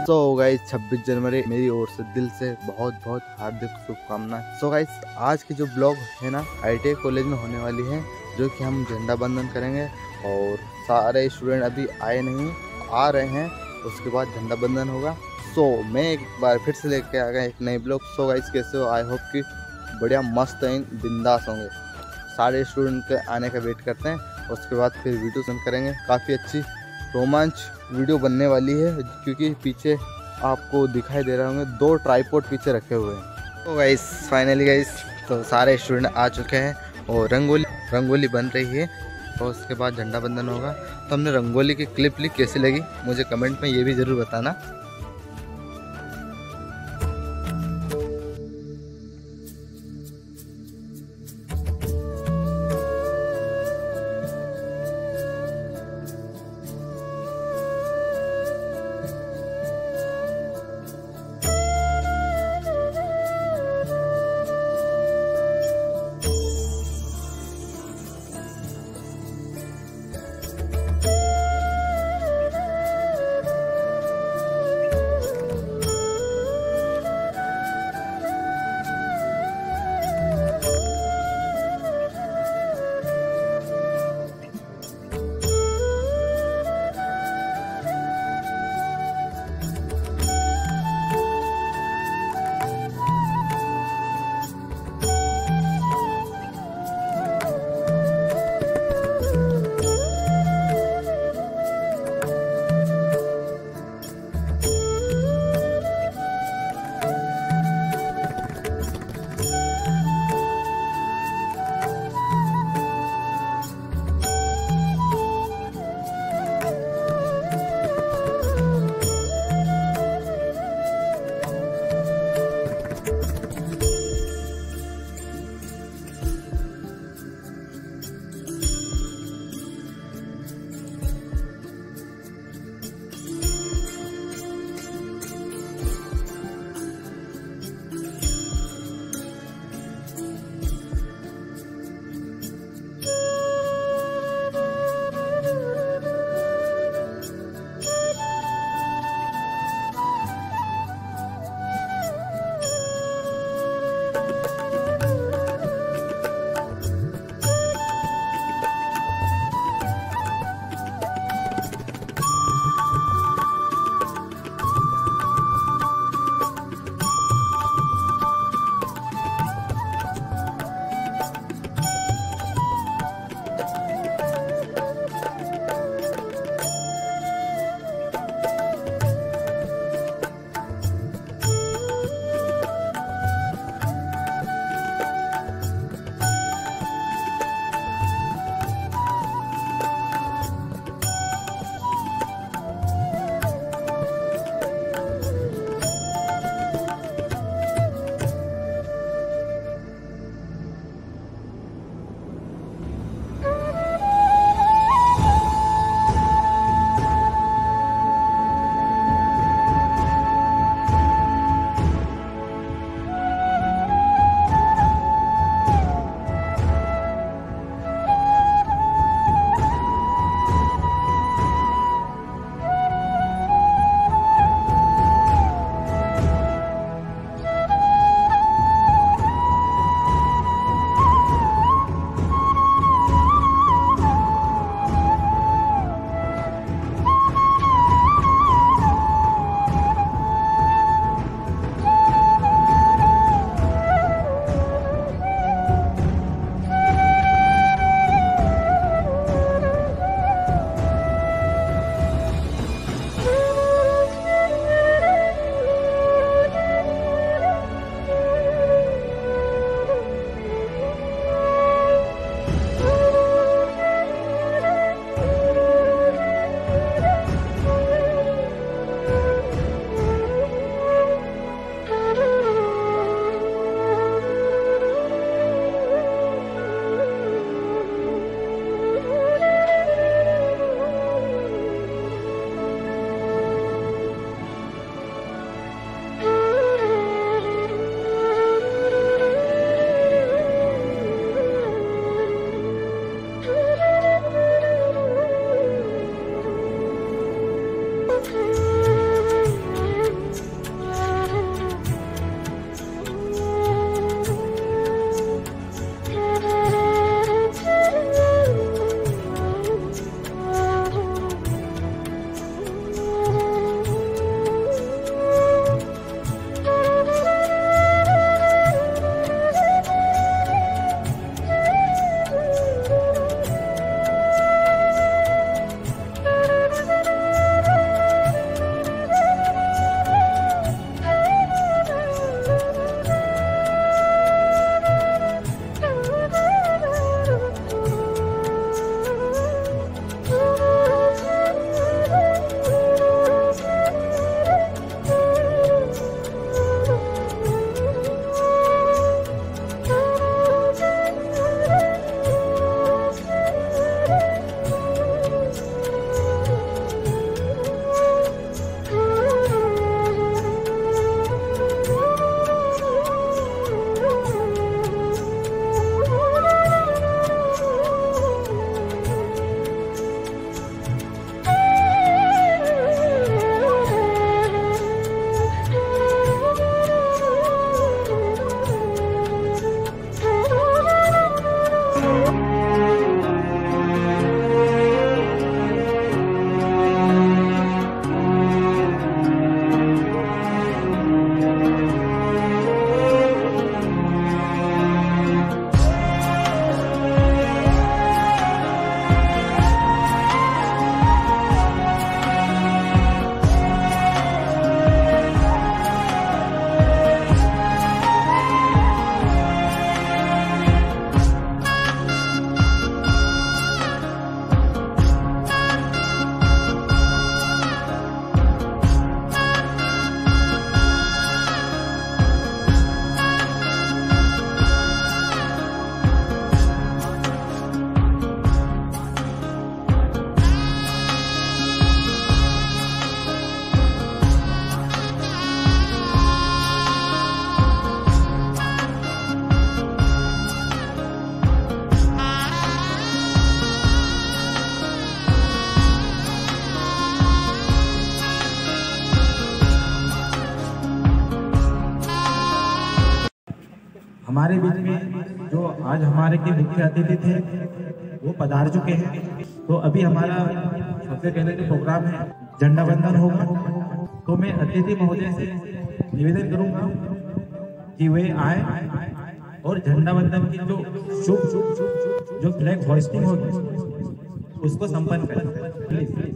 So guys 26 जनवरी मेरी ओर से दिल से बहुत बहुत हार्दिक शुभकामनाएं। सो गाइस आज की जो ब्लॉग है ना ITI कॉलेज में होने वाली है, जो कि हम झंडा बंधन करेंगे और सारे स्टूडेंट अभी आए नहीं, आ रहे हैं, उसके बाद झंडा बंधन होगा। सो मैं एक बार फिर से लेके आ गया एक नई ब्लॉग। सो गाइस कैसे हो? आई होप कि बढ़िया मस्त हैं, बिंदास होंगे। सारे स्टूडेंट के आने का वेट करते हैं, उसके बाद फिर वीडियो सेंड करेंगे। काफ़ी अच्छी रोमांच वीडियो बनने वाली है, क्योंकि पीछे आपको दिखाई दे रहे होंगे 2 ट्राइपॉड पीछे रखे हुए हैं। तो गाइस फाइनली गाइस तो सारे स्टूडेंट आ चुके हैं और रंगोली बन रही है और उसके बाद झंडा बंधन होगा। तो हमने रंगोली की क्लिप ली, कैसी लगी मुझे कमेंट में ये भी ज़रूर बताना। हमारे बीच में जो आज हमारे के मुख्य अतिथि थे वो पधार चुके हैं। तो अभी हमारा सबसे पहले जो प्रोग्राम है झंडा वंदन होगा। तो मैं अतिथि महोदय से निवेदन करूंगा कि वे आए और झंडा वंदन की जो शुभ जो फ्लैग होस्टिंग होगी उसको संपन्न करें। प्लीज।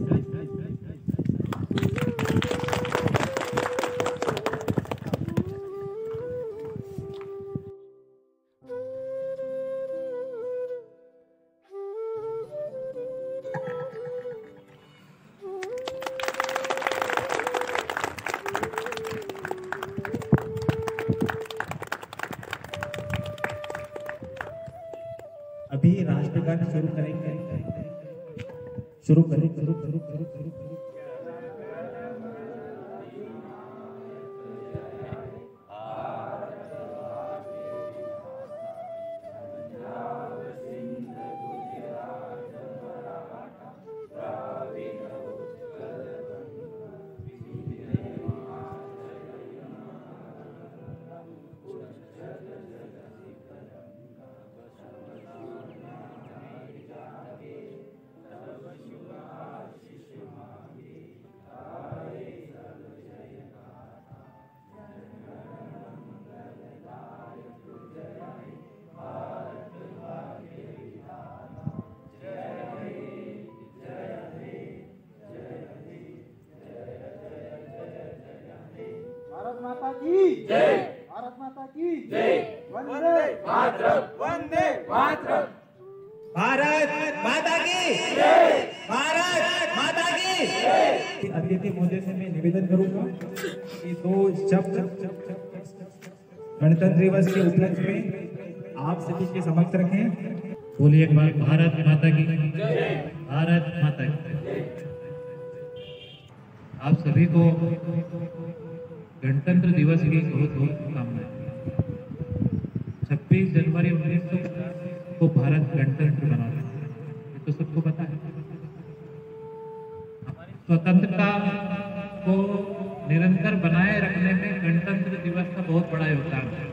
अभी राष्ट्रगान शुरू करेंगे। शुरू करें। भारत माता की जय। भारत माता की जय। वंदे मातरम। वंदे मातरम। भारत माता की जय। भारत माता की जय। अतिथि महोदय से मैं निवेदन करूंगा कि दो शब्द गणतंत्र दिवस के उपलक्ष्य में आप सभी के समक्ष रखें। बोलिए एक बार भारत माता की जय। भारत माता की जय। आप सभी को गणतंत्र दिवस की बहुत बहुत शुभकामनाएं। 26 जनवरी 1950 को भारत गणतंत्र बना था, ये तो सबको पता है। हमारी स्वतंत्रता को निरंतर बनाए रखने में गणतंत्र दिवस का बहुत बड़ा योगदान है।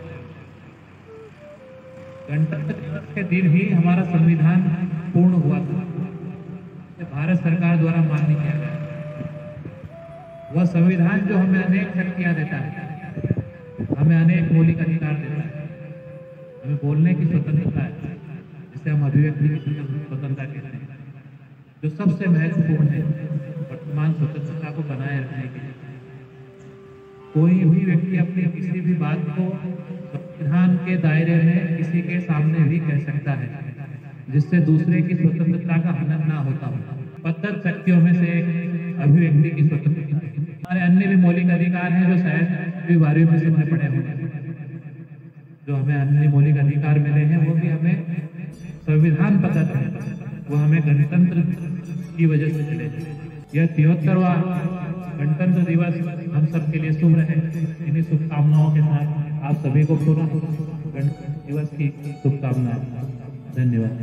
गणतंत्र दिवस के दिन ही हमारा संविधान पूर्ण हुआ था, भारत सरकार द्वारा मान्य किया गया। वह संविधान जो हमें अनेक शक्तियां देता है, हमें अनेक मौलिक अधिकार देता है, हमें बोलने की स्वतंत्रता है, जिसे हम अभिव्यक्ति की स्वतंत्रता कहते हैं, जो सबसे महत्वपूर्ण है वर्तमान स्वतंत्रता को बनाए रखने के लिए। कोई भी व्यक्ति अपनी किसी भी बात को संविधान के दायरे में किसी के सामने भी कह सकता है, जिससे दूसरे की स्वतंत्रता का हनन ना होता हो। 75 शक्तियों में से एक अभिव्यक्ति की स्वतंत्रता। हमारे अन्य भी मौलिक अधिकार हैं जो शायद भी 12वीं में से पढ़े होंगे। जो हमें अन्य मौलिक अधिकार मिले हैं वो भी हमें संविधान पता है, वो हमें गणतंत्र की वजह से मिले। यह 73वां गणतंत्र दिवस हम सब के लिए शुभ रहे। इन्हीं शुभकामनाओं के साथ आप सभी को पूर्ण गणतंत्र दिवस की शुभकामनाएं। धन्यवाद।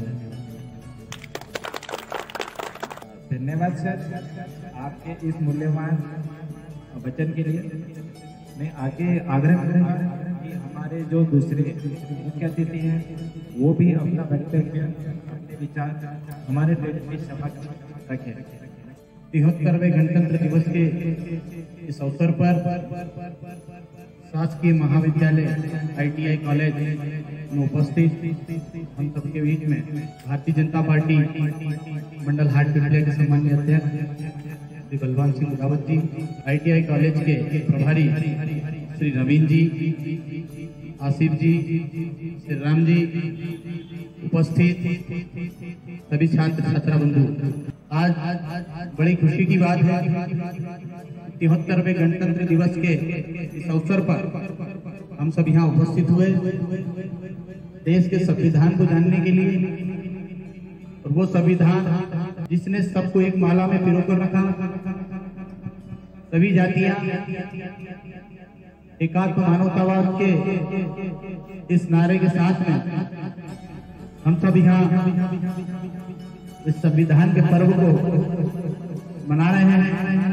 धन्यवाद सर आपके इस मूल्यवान वचन के लिए। मैं आगे आग्रह करूंगा कि हमारे जो दूसरे मुख्य अतिथि हैं वो भी अपना वक्तव्य, अपने विचार हमारे के समक्ष रखें। 73वें गणतंत्र दिवस के इस अवसर पर शासकीय महाविद्यालय ITI कॉलेज में उपस्थित हम सबके बीच में भारतीय जनता पार्टी मंडल हाट पिपलिया के सम्मानीय अध्यक्ष श्री बलवान सिंह रावत जी, ITI कॉलेज के प्रभारी श्री नवीन जी, आसिफ जी, श्री राम जी, उपस्थित सभी छात्र छात्रा बंधु, आज बड़ी खुशी की बात है 73वें गणतंत्र दिवस के इस अवसर पर हम सब यहाँ उपस्थित हुए देश के संविधान को जानने के लिए। और वो संविधान जिसने सबको एक माला में पिरोकर रखा, सभी जातियां एकात्म मानवतावाद के इस नारे के साथ में हम सब यहाँ इस संविधान के पर्व को मना रहे हैं।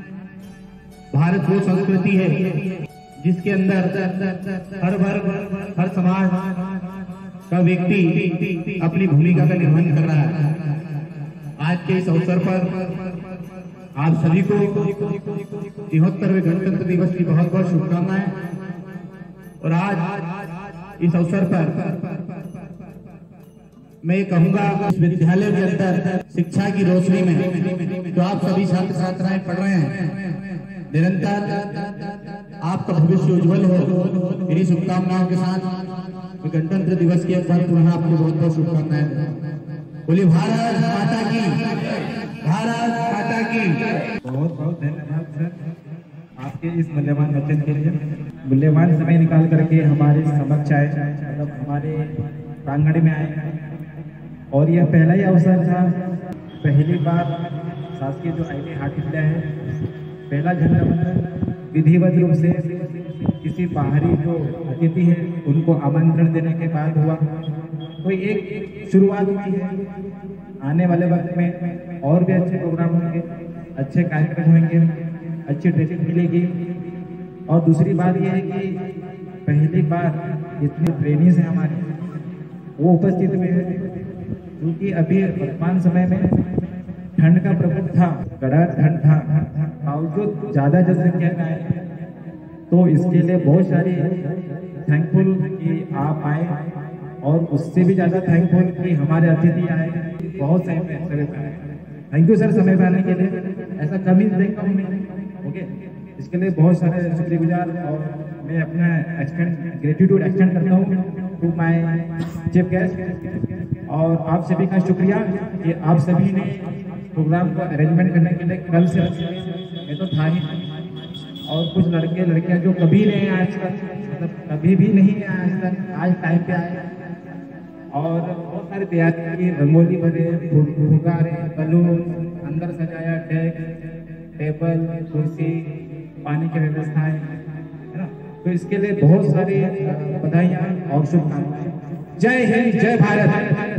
भारत वो संस्कृति है जिसके अंदर हर वर्ग, हर समाज का व्यक्ति अपनी भूमिका का निर्वहन कर रहा है। आज के इस अवसर पर आप सभी को 73वें गणतंत्र दिवस की बहुत बहुत शुभकामनाएं। और आज इस अवसर पर मैं ये कहूंगा, इस विद्यालय के अंदर शिक्षा की रोशनी में जो आप सभी छात्र छात्राएं पढ़ रहे हैं, निरंतर आपका भविष्य उज्जवल हो। मेरी शुभकामनाओं के साथ गणतंत्र दिवस के अवसर पर पुनः आपको बहुत बहुत शुभकामनाएं। बोलिए भारत माता की, भारत माता की। बहुत बहुत धन्यवाद सर आपके इस मूल्यवान वचन के लिए। मूल्यवान समय निकाल करके हमारे समक्ष आए, मतलब हमारे प्रांगण में आए। और यह पहला ही अवसर था, पहली बार शासकीय जो आईटी हाट विद्या है, पहला झंडा वंदन विधिवत रूप से किसी बाहरी जो अतिथि है उनको आमंत्रण देने के बाद हुआ। तो एक शुरुआत हुई है। आने वाले वक्त में और भी अच्छे प्रोग्राम होंगे, अच्छे कार्यक्रम होंगे, अच्छी ट्रेनिंग मिलेगी। और दूसरी बात यह है कि पहली बार इतने ट्रेनिंग है हमारे वो उपस्थित हुए हैं, क्योंकि अभी वर्तमान समय में ठंड का प्रकोप था, कड़ा ठंड था, बावजूद ज्यादा जनसंख्या का है। तो इसके लिए बहुत सारी थैंकफुल कि आप आए, और उससे भी ज्यादा थैंकफुल कि हमारे अतिथि आए, बहुत समय पे आए। थैंक यू सर समय पे आने के लिए, ऐसा कभी देखा हूँ मैं। ओके, इसके लिए बहुत सारे शुक्रगुजार, और मैं अपना ग्रेटिट्यूड एक्सटेंड करता हूँ टू माय चीफ गेस्ट। और आप सभी का शुक्रिया कि आप सभी ने प्रोग्राम को अरेंजमेंट करने के लिए कल से मैं तो था ही, और कुछ लड़के लड़कियां जो कभी नहीं आए आज तक, मतलब कभी भी नहीं आए आज तक, आज टाइम पे आए। और बहुत सारी तैयारी की, रंगोली बने, फुगारे, बलून, अंदर सजाया, डेस्क, टेबल, कुर्सी, पानी की व्यवस्थाएं, है ना। तो इसके लिए बहुत सारी बधाइयाँ और शुभकामनाएं। जय हिंद, जय भारत।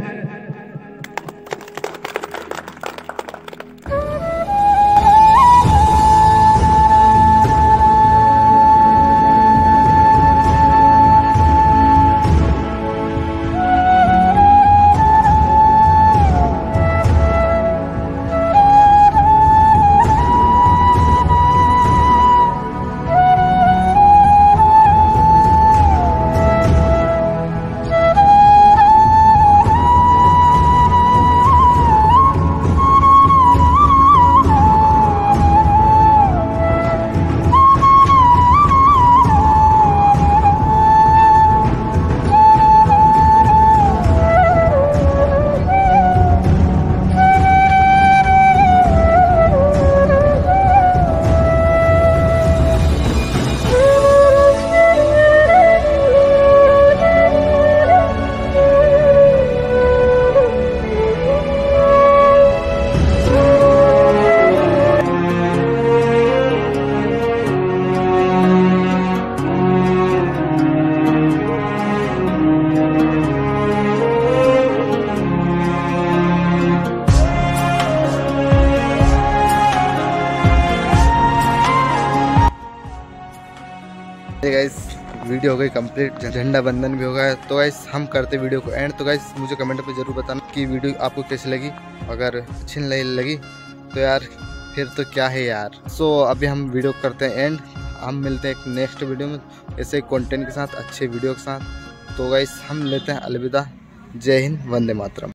गाइस वीडियो हो गई कंप्लीट, झंडा बंधन भी हो गया। तो गाइस हम करते वीडियो को एंड। तो गाइस मुझे कमेंट पे जरूर बताना कि वीडियो आपको कैसी लगी। अगर अच्छी नहीं लगी तो यार फिर तो क्या है यार। सो अभी हम वीडियो करते हैं एंड। हम मिलते हैं एक नेक्स्ट वीडियो में ऐसे कंटेंट के साथ, अच्छे वीडियो के साथ। तो गाइस हम लेते हैं अलविदा। जय हिंद, वंदे मातरम।